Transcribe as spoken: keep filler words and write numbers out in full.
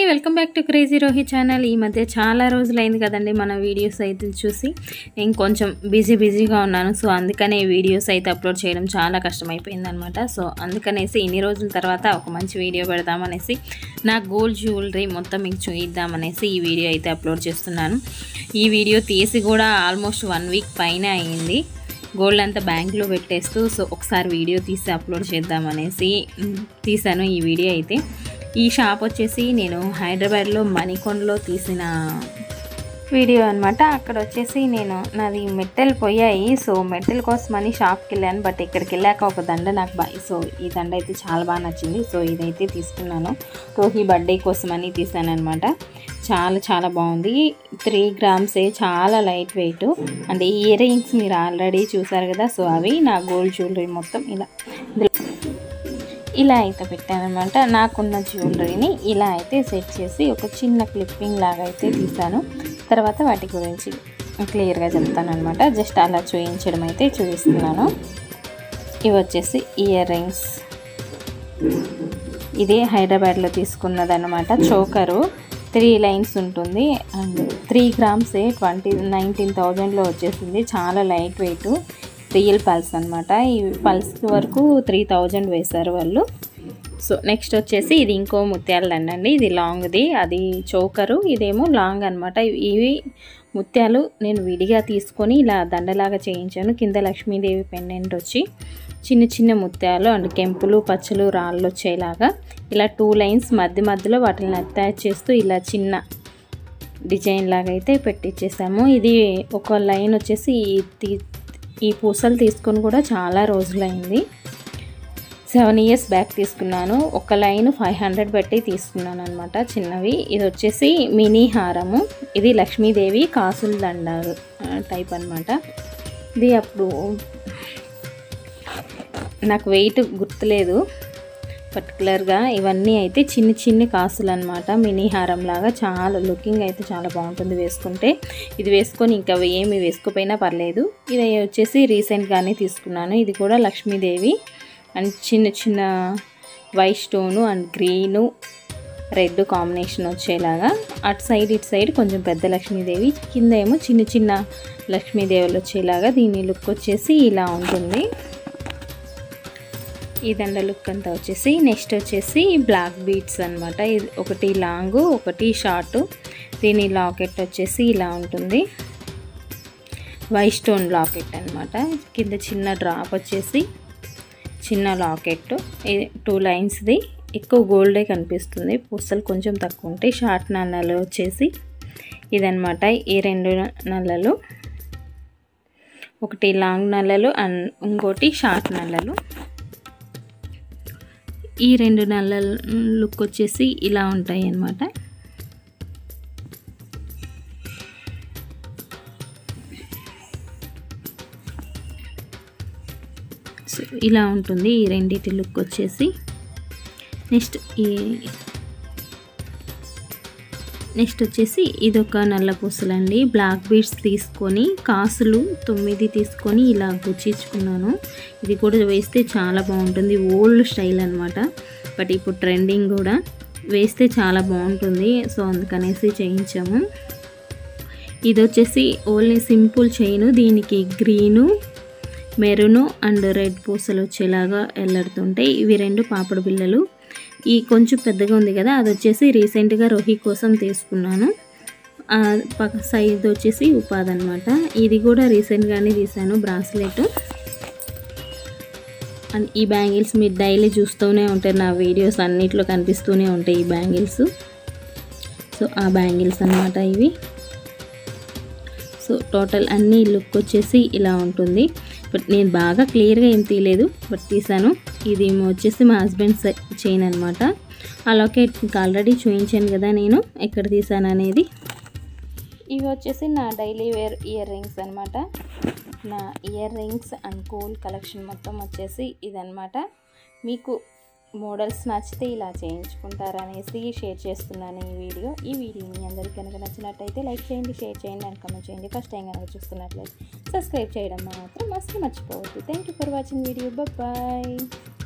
Welcome back to crazy Rohi channel. ఈ మధ్య చాలా రోజులైంది కదండి మన వీడియోస్ అయితే చూసి. నేను కొంచెం బిజీ బిజీగా ఉన్నాను, సో అందుకనే వీడియోస్ అయితే అప్లోడ్ చేయడం చాలా కష్టమైపోయింది అనమాట. సో అందుకనేసి ఇన్ని రోజుల తర్వాత ఒక మంచి వీడియో పెడదామనేసి నా గోల్డ్ జ్యువెలరీ మొత్తం మీకు చూద్దామనేసి ఈ వీడియో అయితే అప్లోడ్ చేస్తున్నాను. ఈ వీడియో తీసి కూడా ఆల్మోస్ట్ వన్ వీక్ పైన అయ్యింది. గోల్డ్ అంతా బ్యాంక్లో పెట్టేస్తూ సో ఒకసారి వీడియో తీసి అప్లోడ్ చేద్దామనేసి తీసాను ఈ వీడియో అయితే. ఈ షాప్ వచ్చేసి నేను హైదరాబాద్లో మణికొండలో తీసిన వీడియో అనమాట. అక్కడ వచ్చేసి నేను నాది మెట్టెలు పోయాయి, సో మెట్టెల కోసమని షాప్కి వెళ్ళాను. బట్ ఇక్కడికి వెళ్ళాక ఒక దండ నాకు బాయ్ సో ఈ దండ అయితే చాలా బాగా నచ్చింది. సో ఇదైతే తీసుకున్నాను, రోహి బర్త్డే కోసమని తీసాను అనమాట. చాలా చాలా బాగుంది. త్రీ గ్రామ్సే, చాలా light weight. And ear rings మీరు ఆల్రెడీ చూసారు కదా, సో అవి నా గోల్డ్ జ్యువెలరీ మొత్తం ఇలా ఇలా అయితే పెట్టానమాట. నాకున్న జ్యువెలరీని ఇలా అయితే సెట్ చేసి ఒక చిన్న క్లిప్పింగ్ లాగా అయితే తీసాను. తర్వాత వాటి గురించి క్లియర్గా చెప్తాను అనమాట. జస్ట్ అలా చూపించడం అయితే చూపిస్తున్నాను. ఇవి వచ్చేసి ఇయర్ రింగ్స్. ఇది హైదరాబాద్లో తీసుకున్నది అనమాట. చోకరు త్రీ లైన్స్ ఉంటుంది అండ్ త్రీ గ్రామ్సే ట్వంటీ నైన్టీన్ థౌజండ్లో వచ్చేసింది. చాలా లైట్ వెయిట్, రియల్ పల్స్ అనమాట. ఈ పల్స్ వరకు త్రీ థౌజండ్ వేశారు వాళ్ళు. సో నెక్స్ట్ వచ్చేసి ఇది ఇంకో ముత్యాల దండ అండి. ఇది లాంగ్ది, అది చోకరు, ఇదేమో లాంగ్ అనమాట. ఇవి ముత్యాలు నేను విడిగా తీసుకొని ఇలా దండలాగా చేయించాను. కింద లక్ష్మీదేవి పెండెంట్ వచ్చి చిన్న చిన్న ముత్యాలు అండ్ కెంపులు పచ్చలు రాళ్ళు వచ్చేలాగా ఇలా టూ లైన్స్ మధ్య మధ్యలో వాటిని అటాచ్ చేస్తూ ఇలా చిన్న డిజైన్ లాగా అయితే పెట్టించేసాము. ఇది ఒక లైన్ వచ్చేసి ఈ పూసలు తీసుకొని కూడా చాలా రోజులైంది. సెవెన్ ఇయర్స్ బ్యాక్ తీసుకున్నాను. ఒక లైన్ ఫైవ్ హండ్రెడ్ పెట్టి తీసుకున్నాను అనమాట, చిన్నవి. ఇది వచ్చేసి మినీ హారము. ఇది లక్ష్మీదేవి కాసుల దండ టైప్ అనమాట. ఇది అప్పుడు నాకు వెయిట్ గుర్తులేదు పర్టికులర్గా. ఇవన్నీ అయితే చిన్ని చిన్ని కాసులు అనమాట, మినీ హారం లాగా. చాలా లుకింగ్ అయితే చాలా బాగుంటుంది వేసుకుంటే. ఇది వేసుకొని ఇంకా ఏమి వేసుకోపోయినా పర్లేదు. ఇది వచ్చేసి రీసెంట్గానే తీసుకున్నాను. ఇది కూడా లక్ష్మీదేవి అండ్ చిన్న చిన్న white stone and green red combination వచ్చేలాగా. అటు సైడ్ ఇటు సైడ్ కొంచెం పెద్ద లక్ష్మీదేవి, కింద ఏమో చిన్న చిన్న లక్ష్మీదేవులు వచ్చేలాగా. దీని లుక్ వచ్చేసి ఇలా ఉంటుంది. ఈ దండ లుక్ అంతా వచ్చేసి. నెక్స్ట్ వచ్చేసి బ్లాక్ బీడ్స్ అనమాట. ఇది ఒకటి లాంగ్ ఒకటి షార్ట్. దీని లాకెట్ వచ్చేసి ఇలా ఉంటుంది, వైట్ స్టోన్ లాకెట్ అనమాట. కింద చిన్న డ్రాప్ వచ్చేసి చిన్న లాకెట్. ఇది టూ లైన్స్ది. ఎక్కువ గోల్డే కనిపిస్తుంది, పూసలు కొంచెం తక్కువ ఉంటాయి. షార్ట్ నల్లలు వచ్చేసి ఇదనమాట. ఈ రెండు నల్లలు, ఒకటి లాంగ్ నల్లలు అండ్ ఇంకోటి షార్ట్ నల్లలు. ఈ రెండు నల్ల లుక్ వచ్చేసి ఇలా ఉంటాయి అన్నమాట. సో ఇలా ఉంటుంది ఈ రెండిటి లుక్ వచ్చేసి. నెక్స్ట్ ఈ నెక్స్ట్ వచ్చేసి ఇదొక నల్ల పూసలండి. బ్లాక్ బీడ్స్ తీసుకొని కాసులు తొమ్మిది తీసుకొని ఇలా గుచ్చించుకున్నాను. ఇది కూడా వేస్తే చాలా బాగుంటుంది, ఓల్డ్ స్టైల్ అనమాట. బట్ ఇప్పుడు ట్రెండింగ్ కూడా, వేస్తే చాలా బాగుంటుంది. సో అందుకనేసి చేయించాము. ఇది వచ్చేసి ఓన్లీ సింపుల్ చైను. దీనికి గ్రీను మెరూను అండ్ రెడ్ పూసలు వచ్చేలాగా ఎల్లడుతుంటాయి. ఇవి రెండు పాపడు బిళ్ళలు. ఈ కొంచెం పెద్దగా ఉంది కదా, అది వచ్చేసి రీసెంట్గా రోహి కోసం తీసుకున్నాను. పక్క సైజ్ వచ్చేసి ఉపాధి అనమాట. ఇది కూడా రీసెంట్గానే తీసాను, బ్రాస్లెట్. అండ్ ఈ బ్యాంగిల్స్ మీరు డైలీ చూస్తూనే ఉంటారు, నా వీడియోస్ అన్నిట్లో కనిపిస్తూనే ఉంటాయి ఈ బ్యాంగిల్స్. సో ఆ బ్యాంగిల్స్ అనమాట ఇవి. సో టోటల్ అన్ని లుక్ వచ్చేసి ఇలా ఉంటుంది. బట్ నేను బాగా క్లియర్గా ఏం తీయలేదు, బట్ తీసాను. ఇది వచ్చేసి మా హస్బెండ్ చైన్ అనమాట. ఆ లాకెట్ ఆల్రెడీ చూపించాను కదా నేను ఎక్కడ తీసాను అనేది. ఇవి వచ్చేసి నా డైలీ వేర్ ఇయర్ రింగ్స్ అనమాట. నా ear rings and gold collection మొత్తం వచ్చేసి ఇదనమాట. మీకు మోడల్స్ నచ్చితే ఇలా చేయించుకుంటారనేసి షేర్ చేస్తున్నాను ఈ వీడియో. ఈ వీడియో మీ అందరికీ కనుక నచ్చినట్టయితే లైక్ చేయండి, షేర్ చేయండి అండ్ కామెంట్ చేయండి. ఫస్ట్ టైం కనుక చూస్తున్నట్లయితే సబ్స్క్రైబ్ చేయడం మాత్రం అసలు మర్చిపోవద్దు. Thank you for watching video. Bye.